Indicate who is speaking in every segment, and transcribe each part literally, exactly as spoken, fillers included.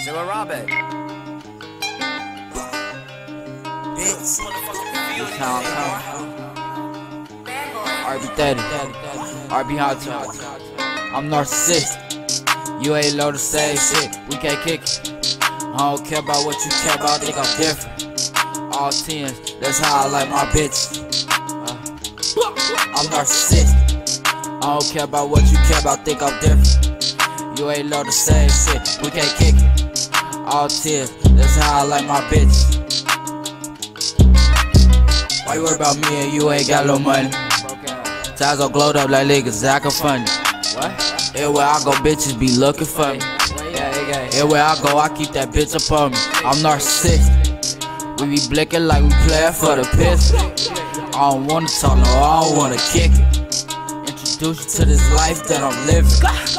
Speaker 1: Zero Robert. Bitch. Count, count. R B thirty. R B Hot Top. I'm narcissist. You ain't low to say shit. We can't kick it. I don't care about what you care about. Think I'm different. All tens. That's how I like my bitch. Uh, I'm narcissist. I don't care about what you care about. Think I'm different. You ain't low to say shit. We can't kick it. All tears, that's how I like my bitch. Why you worry about me and you ain't got no money? Ties all glowed up like niggas acting funny. Everywhere I go, bitches be looking for me. Everywhere I go, I keep that bitch up on me. I'm narcissistic. We be blinking like we playin' for the pistol. I don't wanna talk, no, I don't wanna kick it. Introduce you to this life that I'm living.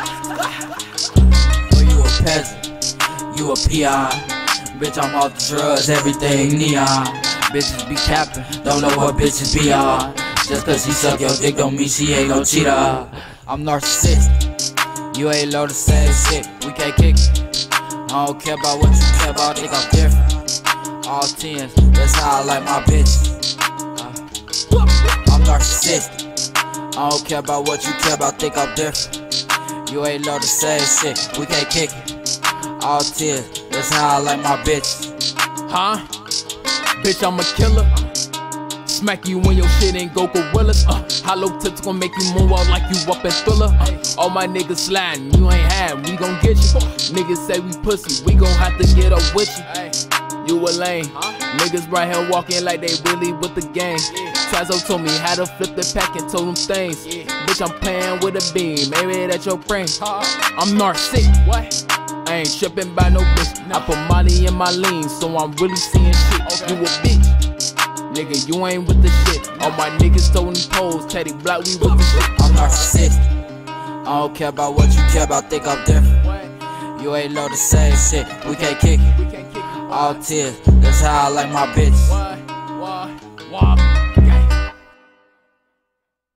Speaker 1: Oh, you a peasant. You a peon, bitch, I'm off the drugs, everything neon. Bitches be capping, don't know what bitches be on. Just cause she suck your dick don't mean she ain't no cheater. I'm narcissistic, you ain't low to say shit, we can't kick it. I don't care about what you care about, think I'm different. All tens, that's how I like my bitches. uh, I'm narcissistic, I don't care about what you care about, think I'm different. You ain't low to say shit, we can't kick it. All tears, that's how I like my bitch.
Speaker 2: Huh? Bitch, I'm a killer. Smack you when your shit ain't go gorillas. Uh, hollow tips gon' make you moonwalk like you up in Thriller. Uh, all my niggas sliding, you ain't had, we gon' get you. Niggas say we pussy, we gon' have to get up with you. You a lame. Niggas right here walking like they really with the game. Trazo told me how to flip the pack and told them things. Bitch, I'm playing with a beam, maybe that's your brain. I'm narcissistic. What? I ain't trippin' by no bitch. I put Molly in my lean, so I'm really seeing shit. Okay. You a bitch, nigga, you ain't with the shit. All my niggas throwing poles, Teddy Block, we with the shit.
Speaker 1: I'm narcissistic, I don't care about what you care about, think I'm different. You ain't low to say shit, we can't kick it. All tears, that's how I like my bitch.